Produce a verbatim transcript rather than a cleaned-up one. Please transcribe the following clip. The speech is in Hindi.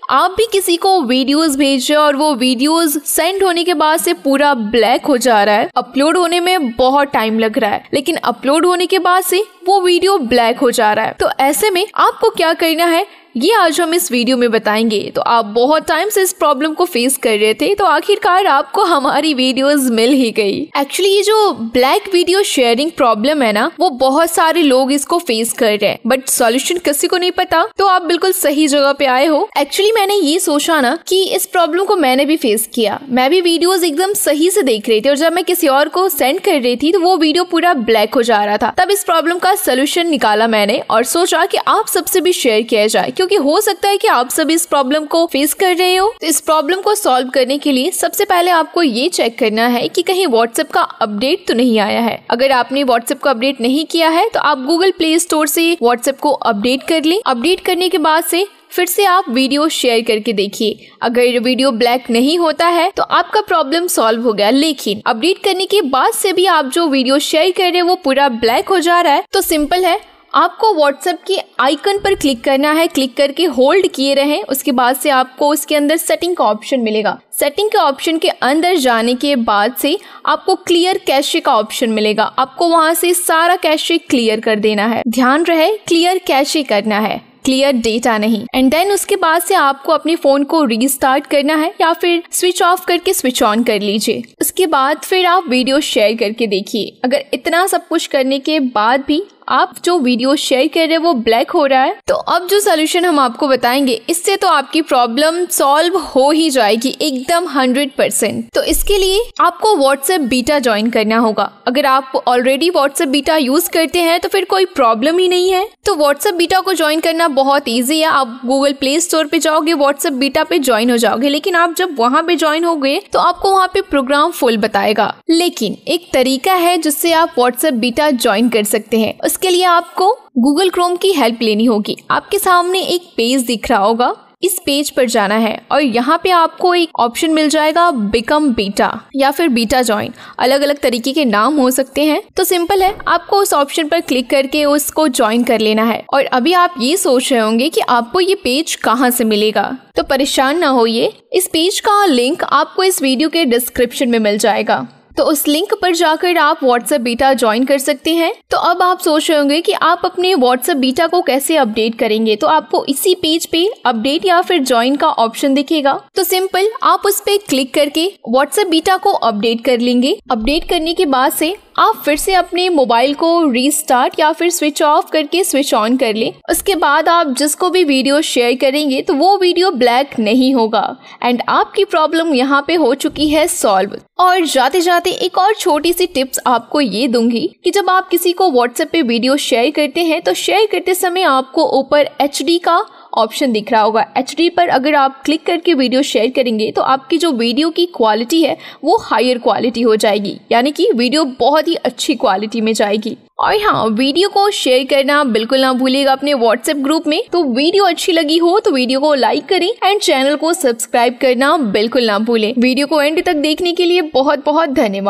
आप भी किसी को वीडियोस भेज रहे हो और वो वीडियोस सेंड होने के बाद से पूरा ब्लैक हो जा रहा है, अपलोड होने में बहुत टाइम लग रहा है, लेकिन अपलोड होने के बाद से वो वीडियो ब्लैक हो जा रहा है। तो ऐसे में आपको क्या करना है ये आज हम इस वीडियो में बताएंगे। तो आप बहुत टाइम से इस प्रॉब्लम को फेस कर रहे थे, तो आखिरकार आपको हमारी वीडियोस मिल ही गई। एक्चुअली ये जो ब्लैक वीडियो शेयरिंग प्रॉब्लम है ना, वो बहुत सारे लोग इसको फेस कर रहे हैं, बट सॉल्यूशन किसी को नहीं पता। तो आप बिल्कुल सही जगह पे आए हो। एक्चुअली मैंने ये सोचा ना कि इस प्रॉब्लम को मैंने भी फेस किया। मैं भी वीडियोज एकदम सही से देख रही थी और जब मैं किसी और को सेंड कर रही थी तो वो वीडियो पूरा ब्लैक हो जा रहा था। तब इस प्रॉब्लम का सोल्यूशन निकाला मैंने और सोचा कि आप सबसे भी शेयर किया जाए, क्योंकि हो सकता है कि आप सभी इस प्रॉब्लम को फेस कर रहे हो। तो इस प्रॉब्लम को सॉल्व करने के लिए सबसे पहले आपको ये चेक करना है कि कहीं व्हाट्सएप का अपडेट तो नहीं आया है। अगर आपने व्हाट्सएप को अपडेट नहीं किया है तो आप गूगल प्ले स्टोर से व्हाट्सएप को अपडेट कर लें। अपडेट करने के बाद से फिर से आप वीडियो शेयर करके देखिए। अगर वीडियो ब्लैक नहीं होता है तो आपका प्रॉब्लम सॉल्व हो गया, लेकिन अपडेट करने के बाद से भी आप जो वीडियो शेयर कर रहे हैं वो पूरा ब्लैक हो जा रहा है, तो सिंपल है, आपको व्हाट्सएप के आइकन पर क्लिक करना है। क्लिक करके होल्ड किए रहें। उसके बाद से आपको उसके अंदर सेटिंग का ऑप्शन मिलेगा। सेटिंग के ऑप्शन के अंदर जाने के बाद से आपको क्लियर कैशे का ऑप्शन मिलेगा। आपको वहां से सारा कैशे क्लियर कर देना है। ध्यान रहे, क्लियर कैशे करना है, क्लियर डेटा नहीं। एंड देन उसके बाद से आपको अपने फोन को रीस्टार्ट करना है या फिर स्विच ऑफ करके स्विच ऑन कर लीजिए। उसके बाद फिर आप वीडियो शेयर करके देखिए। अगर इतना सब कुछ करने के बाद भी आप जो वीडियो शेयर कर रहे हैं वो ब्लैक हो रहा है, तो अब जो सोल्यूशन हम आपको बताएंगे इससे तो आपकी प्रॉब्लम सॉल्व हो ही जाएगी एकदम हंड्रेड परसेंट। तो इसके लिए आपको व्हाट्सएप बीटा ज्वाइन करना होगा। अगर आप ऑलरेडी व्हाट्सएप बीटा यूज करते हैं तो फिर कोई प्रॉब्लम ही नहीं है। तो व्हाट्सएप बीटा को ज्वाइन करना बहुत ईजी है। आप गूगल प्ले स्टोर पे जाओगे, व्हाट्सएप बीटा पे ज्वाइन हो जाओगे, लेकिन आप जब वहाँ पे ज्वाइन हो गए तो आपको वहाँ पे प्रोग्राम फुल बताएगा। लेकिन एक तरीका है जिससे आप व्हाट्सएप बीटा ज्वाइन कर सकते हैं। उसके लिए आपको गूगल क्रोम की हेल्प लेनी होगी। आपके सामने एक पेज दिख रहा होगा, इस पेज पर जाना है और यहाँ पे आपको एक ऑप्शन मिल जाएगा बिकम बीटा या फिर बीटा ज्वाइन। अलग अलग तरीके के नाम हो सकते हैं। तो सिंपल है, आपको उस ऑप्शन पर क्लिक करके उसको ज्वाइन कर लेना है। और अभी आप ये सोच रहे होंगे कि आपको ये पेज कहाँ से मिलेगा, तो परेशान ना होइए, इस पेज का लिंक आपको इस वीडियो के डिस्क्रिप्शन में मिल जाएगा। तो उस लिंक पर जाकर आप व्हाट्सएप बीटा ज्वाइन कर सकते हैं। तो अब आप सोच रहे होंगे कि आप अपने व्हाट्सएप बीटा को कैसे अपडेट करेंगे, तो आपको इसी पेज पे अपडेट या फिर ज्वाइन का ऑप्शन दिखेगा। तो सिंपल, आप उस पे क्लिक करके व्हाट्सएप बीटा को अपडेट कर लेंगे। अपडेट करने के बाद से आप फिर से अपने मोबाइल को रीस्टार्ट या फिर स्विच ऑफ करके स्विच ऑन कर लें। उसके बाद आप जिसको भी वीडियो शेयर करेंगे तो वो वीडियो ब्लैक नहीं होगा एंड आपकी प्रॉब्लम यहाँ पे हो चुकी है सॉल्व। और जाते जाते एक और छोटी सी टिप्स आपको ये दूंगी कि जब आप किसी को व्हाट्सएप पे वीडियो शेयर करते हैं तो शेयर करते समय आपको ऊपर एच डी का ऑप्शन दिख रहा होगा। एच डी पर अगर आप क्लिक करके वीडियो शेयर करेंगे तो आपकी जो वीडियो की क्वालिटी है वो हायर क्वालिटी हो जाएगी, यानी कि वीडियो बहुत ही अच्छी क्वालिटी में जाएगी। और हाँ, वीडियो को शेयर करना बिल्कुल ना भूलिएगा अपने व्हाट्सएप ग्रुप में। तो वीडियो अच्छी लगी हो तो वीडियो को लाइक करें एंड चैनल को सब्सक्राइब करना बिल्कुल ना भूलें। वीडियो को एंड तक देखने के लिए बहुत बहुत धन्यवाद।